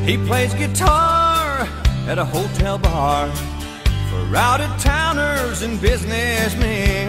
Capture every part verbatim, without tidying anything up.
He plays guitar at a hotel bar for out-of-towners and businessmen.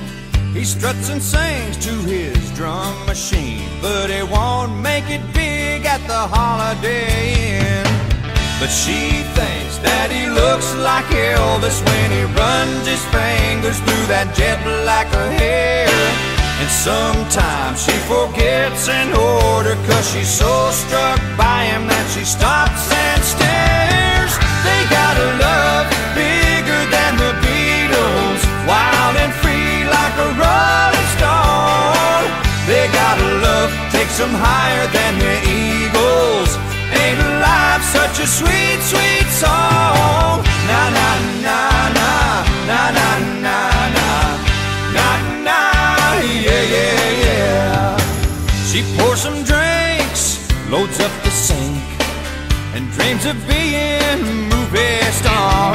He struts and sings to his drum machine, but he won't make it big at the Holiday Inn. But she thinks that he looks like Elvis when he runs his fingers through that jet black hair. And sometimes she forgets an order, cause she's so struck by him that she stops and stares. They got a love bigger than the Beatles, wild and free like a rolling stone. They got a love takes them higher than the Eagles. Ain't life such a sweet, sweet song? Na na na na, na na na na, na na, yeah yeah yeah. She pours some drinks, loads up the sink, and dreams of being a movie star.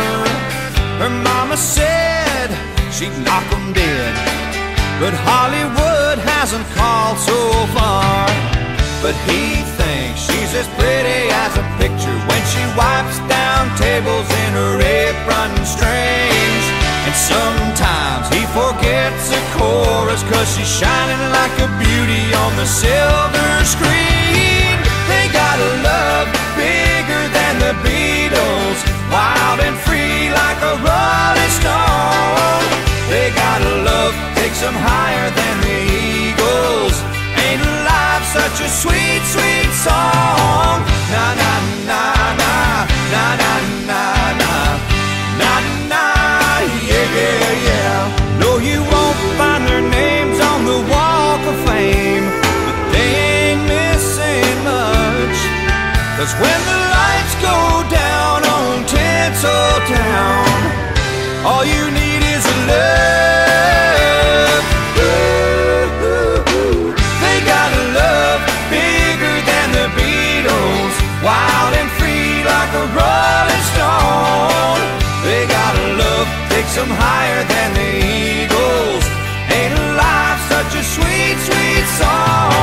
Her mama said she'd knock 'em dead, but Hollywood hasn't called so far. But he thinks she's as pretty as a picture when she wipes down tables in her apron strings. And sometimes he forgets the chorus, cause she's shining like a beauty on the silver screen. They got a love bigger than the Beatles, wild and free like a rolling stone. They got a love takes them higher than the Eagles. Ain't life such a sweet, sweet song? Na na na na, na na na na, na na, yeah yeah yeah. No, you won't find their names on the Walk of Fame, but they ain't missing much. Cause when the lights go down on Tinseltown, all you need is a love. They got a love bigger than the Beatles, wild and free like a rolling stone. They got a love takes them higher than the Eagles. Ain't life such a sweet, sweet song?